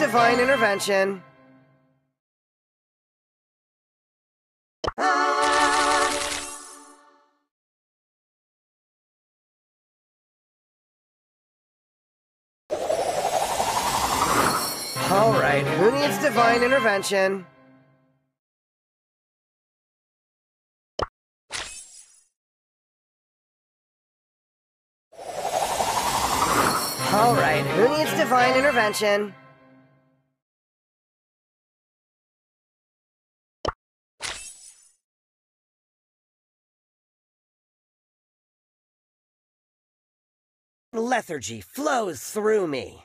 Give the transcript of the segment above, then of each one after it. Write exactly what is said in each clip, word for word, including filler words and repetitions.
divine intervention? Ah! All right, who needs divine intervention? All right, who needs divine intervention? Lethargy flows through me.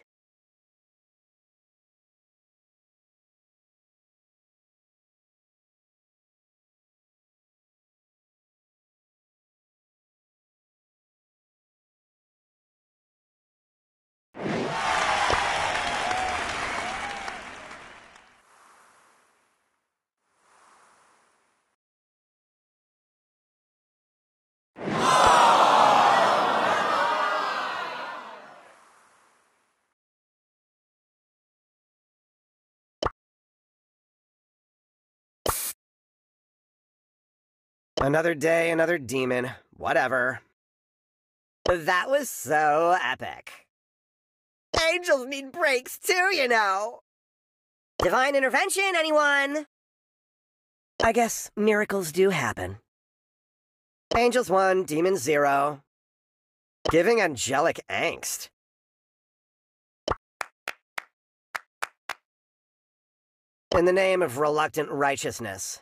Another day, another demon. Whatever. That was so epic. Angels need breaks too, you know. Divine intervention, anyone? I guess miracles do happen. Angels one, demons zero. Giving angelic angst. In the name of reluctant righteousness.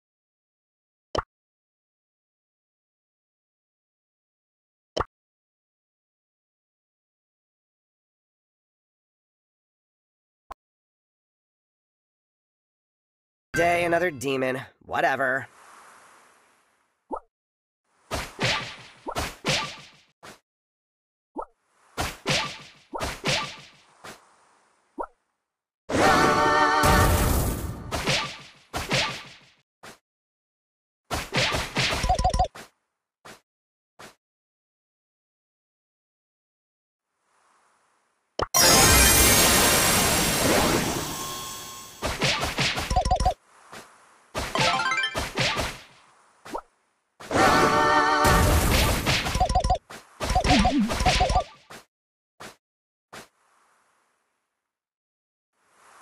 Day, another demon. Whatever.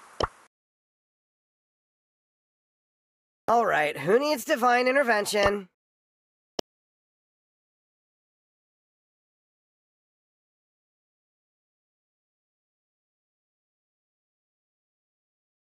All right, who needs divine intervention?